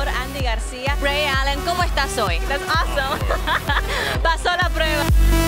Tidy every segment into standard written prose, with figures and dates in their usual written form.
actor Andy García. Ray Allen, ¿cómo estás hoy? That's awesome. Pasó la prueba.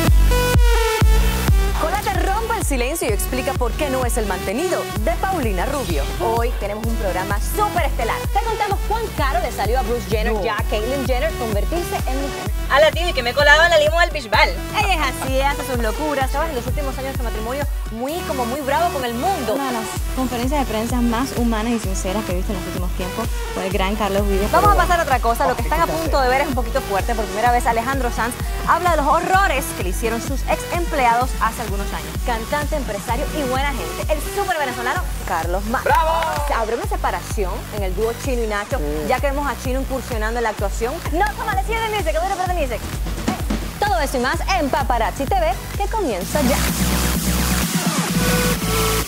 Colate rompe el silencio y explica por qué no es el mantenido de Paulina Rubio. Hoy tenemos un programa súper estelar. Te contamos cuán caro le salió a Bruce Jenner, ya a Caitlyn Jenner, convertirse en mujer. A la TV que me colaba en la limo del Bisbal. Ella es así, hace sus locuras, ¿sabes? En los últimos años de su matrimonio, muy bravo con el mundo. Una de las conferencias de prensa más humanas y sinceras que he visto en los últimos tiempos con el gran Carlos Vives. Vamos a pasar a otra cosa. Lo que están a punto de ver es un poquito fuerte. Por primera vez, Alejandro Sanz habla de los horrores que le hicieron sus ex empleados hace algunos años. Cantante, empresario y buena gente. El súper venezolano Carlos Mar. ¡Bravo! Habrá una separación en el dúo Chino y Nacho, ya que vemos a Chino incursionando en la actuación. No, toma, decide de music, de music. Todo eso y más en Paparazzi TV, que comienza ya.